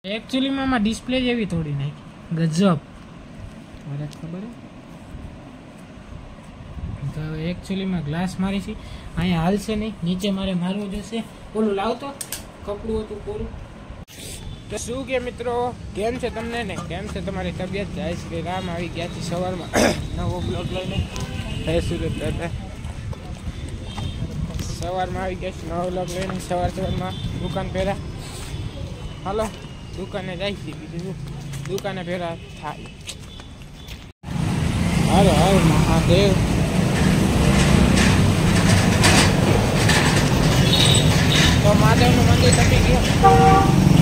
actually में आम display जेवी थोड़ी नाखी गजब मारे खबर तो एक्चुअली में ग्लास मारी थी अँ हाल से नहीं नीचे मारे मारव जैसे बोलू लावतो कपड़ू हतुं पूरुं तो शू के मित्रों केम छे तमने ने केम छे तमारी तबियत जय श्री राम आई गया थी सवार में नवो ब्लॉग लईने जय श्री दादा सवार में आई गया नवो ब्लॉग लईने सवार में दुकान पेरा हालो दुकाने जाई छी बीजू दुकाने पेरा थाय हर हर महादेव तो महादेव नु मंदिर तपी गयो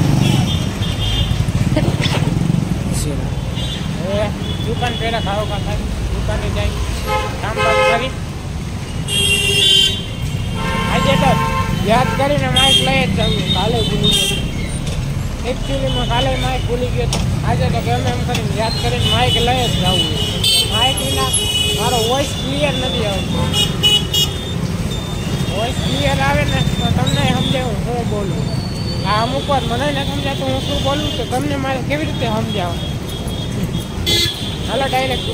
दुकान पेरा खाओ का था दुकाने जाई काम बात करी आज तो याद करीने माइक लई ज जाऊं काले भूली गयो एक्चुअली में काले माइक भूली गयो आज तो गमे एम करीने याद करीने माइक लई ज जाऊं माइक विना मारो वॉइस क्लियर नहीं आवतो वॉइस क्लियर आवे ने तो तमने समजाव હું બોલું આ અમુક વાર મને ન સમજાતું હું શું બોલું તો તમને મારે કેવી રીતે સમજાવ હાલો ડાયરેક્ટ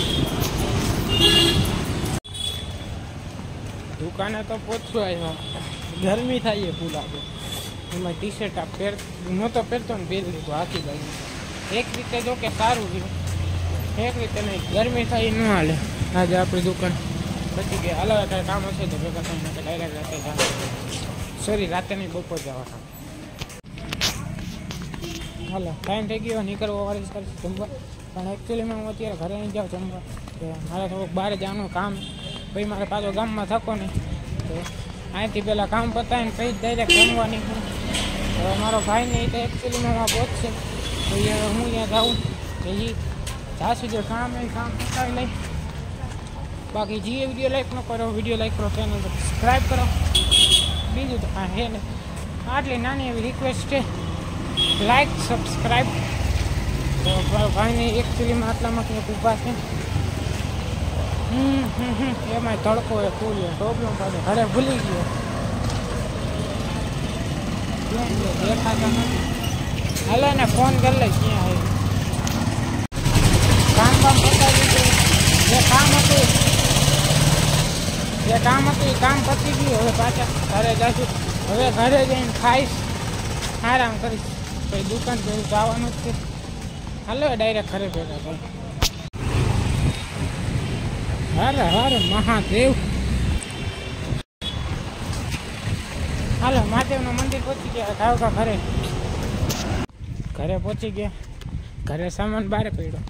दुकाने तो पहुंचो आयो गर्मी थाई है फूल आपे एम टी शर्ट आप पेर नतो पेरतो ने पेरी लीधो आखी भाई एक रीते जो के सारू रह्युं एक रीते नहीं गर्मी थाई न हाले आज आपणी दुकान पची गई हालो अत्यारे काम हशे तो भेगा थईने डायरेक्ट राते जावा सॉरी राते नहीं बपोर जवाना हालो टाइम थई गयो निकळवा वाળી છે જમવા પણ एक्चुअली में હું અત્યારે ઘરે નહીં જાઉં જમવા મારે થોડુંક બહાર જવાનું કામ પછી મારે પાછો ગામમાં થકો નહીં તો અહીંથી પહેલાં કામ પતાવીને પછી ડાયરેક્ટ જમવા નીકળું હવે મારો ભાઈ ને તો एक्चुअली में પહોંચશે તો હું અહીંયા જાઉં તો એ જ્યાં સુધી કામ એ કામ પતાવી લઈ બાકી જે વિડીયો લાઈક ન કરો વિડીયો લાઈક કરો ચેનલ સબસ્ક્રાઈબ કરો બીજું તો કાંઈ હે ને આટલી નાની એવી રિક્વેસ્ટ છે લાઈક સબસ્ક્રાઈબ तो भाई ने एक्चुअली में आटला में ऊभा है एम तड़को है फूल है टोपलो पाड़े घरे भूली गयो देखा हलो ने फोन कर ले क्या है काम बता दीजिए ये काम काम पती गई हमें पाचा घरे जाशू हमें घरे जाइने खाईश आराम करीश भाई दुकान पर जवानुं ज छे हलो डायरेक्ट घरे भेगा भाई हर हर महादेव हलो महादेव नो मंदिर पहुंची गया गाँव का घरे घरे पहुंची गया घरे सामान बाहर पड़ो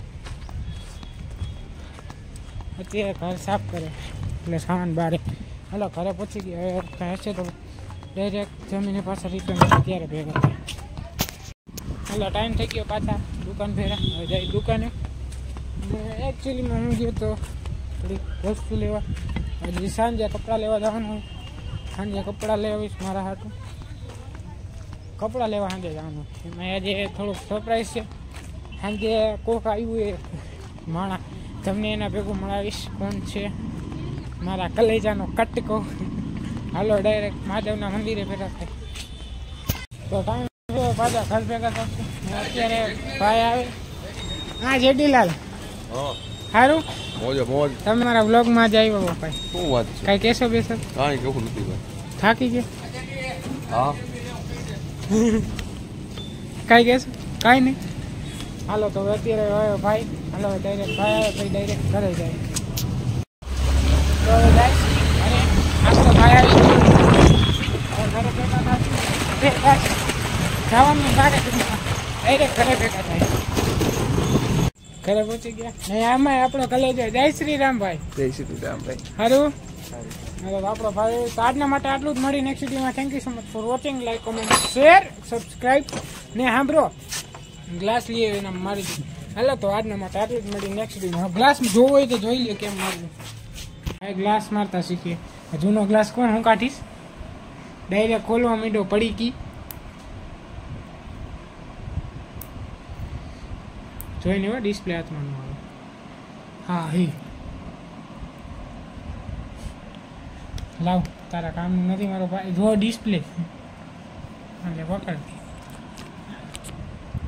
अत्यारे घर साफ करे એટલે सामान बाहर हलो घरे पहुंची गया हशे तो डायरेक्ट जमीने पास रिटर्न अत्यारे भेगा हलो टाइम थी गयो पाछा दुकान फेरा हवे जाई दुकाने एक्चुअली में हूँ गयो तो थोड़ी वस्तु लेवा हजी सांजे कपड़ा लेवा जवानुं सांजे कपड़ा लेवीश मारा हाटू कपड़ा लेवा सांजे जवानुं एमां आज थोड़ो सरप्राइज है सांजे कोक आव्युं है माणा तमने एना भेगुं मळावीश कोण छे मारा कलेजानो कटको हालो डायरेक्ट महादेवना मंदिरे भेगा थाय तो टाइम पाछा घर भेगा थशे अत्यारे भाई आवे हाँ जेडीलाल हारू मोज मोज तमे मारा व्लॉग में आज आव्या भाई શું વાત છે કાઈ કેસો બેસો કાઈ કેવું નથી ભાઈ થાકી ગયા હા કાઈ કેસો કાઈ નહીં હાલો તો અત્યારે આવ્યો ભાઈ હાલો ડાયરેક્ટ ભાઈ આવે પછી ડાયરેક્ટ ઘરે જાય તો જાય અને આજ તો ભાઈ આવી ઘરે ભેગા થાશું જવાનું બારે डायरेक्ट घरे भेगा था घरे पहुंची गया नहीं आमा आपणो कलेज जय श्री राम भाई हारू मतलब आपणो भाई तो आजना माटे आटलू ज मळी नेक्स्ट वीडियो में thank you so much for watching like comment share subscribe ने सांभळो ग्लास लिए एना मारी हेलो तो आजना माटे आटलू ज मळी नेक्स्ट वीडियो में ग्लास में जोवो होय तो जोई ल्यो केम मारવું आ ग्लास मारता शीखीए जूनो ग्लास कोण હું કાઢીશ डायरेक्ट खोलवा માંડ્યો પડી की જોઈને હો ડિસ્પ્લે હાથમાં ન આવે હા હી લાવ તારા કામનું નથી મારો ભાઈ જો ડિસ્પ્લે એટલે પકડ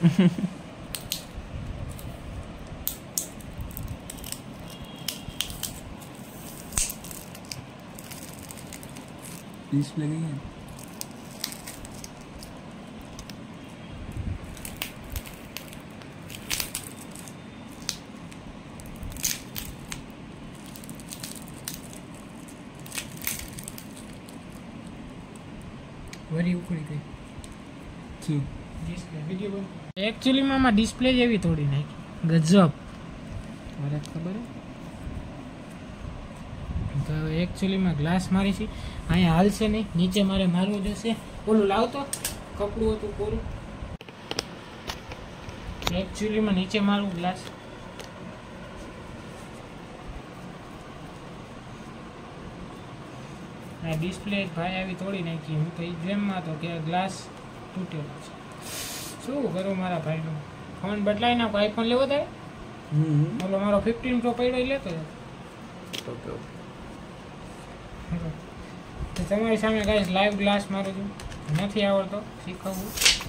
डिस्प्ले गई है વરી ઉકળી ગઈ શું ડિસ્પ્લે વિડિયો બન એકચ્યુઅલી માં ડિસ્પ્લે જેવી થોડી નાખી ગજબ મને ખબર હે તો એકચ્યુઅલી માં ગ્લાસ મારી છે અહીંયા હાલશે નહીં નીચે મારે મારવું જશે ઓલું લાવતો કપડું હતું પૂરું એકચ્યુઅલી માં નીચે મારવું ગ્લાસ આ ડિસ્પ્લે ભાઈ આવી તોડી નાખી હું તો એ ડ્રેમમાં હતો કે ગ્લાસ તૂટેલો છે શું કરું મારા ભાઈનો ફોન બદલાઈ નાખો આઈફોન લેવો થાય ઓલો મારો 15 પ્રો પડ્યો લેતો ઓકે તો તમારી સામે ગાઈસ લાઈવ ગ્લાસ મારું છું નથી આવડતો શીખવું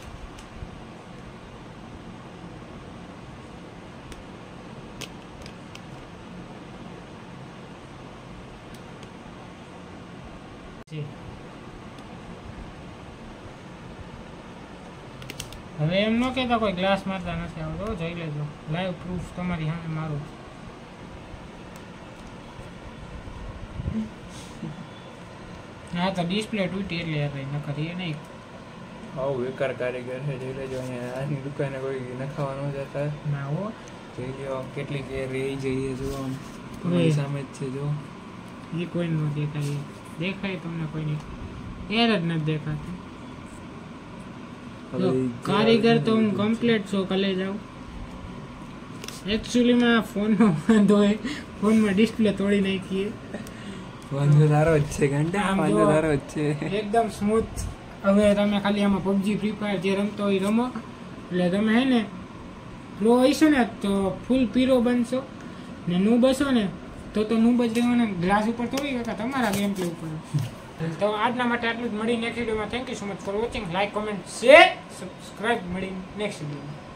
હવે એમ ન કહેતા કોઈ ગ્લાસ મારતા નથી આવડતો જોઈ લેજો લાઈવ પ્રૂફ તમારી સામે મારું હા તો ડિસ્પ્લે તૂટી એટલે યાર નકર એ નહીં આવું બેકાર કારીગર છે જોઈ લેજો અહીંયા આની દુકાને કોઈ નખાવા ન જતા ના હો જોઈ લ્યો કેટલી કેર રહી જઈએ જો આમ તમારી સામે જ છે જો એ કોઈ ન દેખાય દેખાય તમને કોઈની એર જ નથી દેખાતી કારીગર તો હું કમ્પ્લીટ છો કલે જાઉં એકચ્યુઅલી માં ફોનમાં વાંધો હોય ફોનમાં ડિસ્પ્લે તોડી નાખીએ વાંધો તારો જ છે ઘંટા વાંધો તારો જ છે એકદમ સ્મૂથ હવે તમે ખાલી આમાં પબજી ફ્રી ફાયર જે રમતો હોય રમો એટલે તમે હે ને પ્રો હશો ને તો ફૂલ પીરો બનશો ને નૂબ હશો ને તો નૂબ જ રહેવાના ગ્લાસ ઉપર તોડી કાકા તમારા ગેમ પ્લે ઉપર તો આજના માટે આટલું જ મળી નેક્સ્ટ વિડીયોમાં thank you so much for watching like comment share subscribe મળી નેક્સ્ટ વિડીયોમાં